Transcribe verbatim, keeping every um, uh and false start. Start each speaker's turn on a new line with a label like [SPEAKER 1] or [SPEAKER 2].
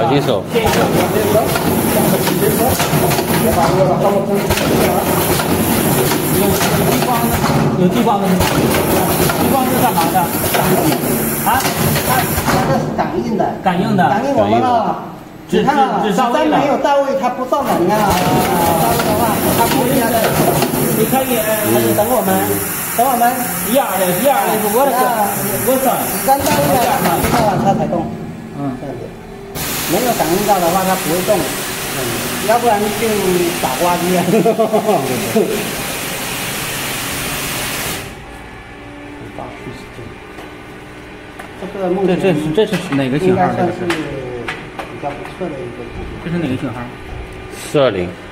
[SPEAKER 1] 小心手。
[SPEAKER 2] 有激光的，激光是干嘛的？啊？
[SPEAKER 3] 它它是感应的，
[SPEAKER 2] 感应的，
[SPEAKER 3] 感应我们了。你看啊，指针没有到位，它不上能啊。到位的话，它不一样的。
[SPEAKER 2] 你可以，还是等我们，等我们一二的，一二的，我的我上，
[SPEAKER 3] 刚到位了，到了它才动。
[SPEAKER 2] 嗯，
[SPEAKER 3] 这样子。没有感应到的话，它不会动。嗯，要不然就傻瓜机啊。这个目前
[SPEAKER 2] 这这是这是哪个型号？
[SPEAKER 3] 应该算是比较不错的一个。
[SPEAKER 2] 这是哪个型号？
[SPEAKER 1] 四二零。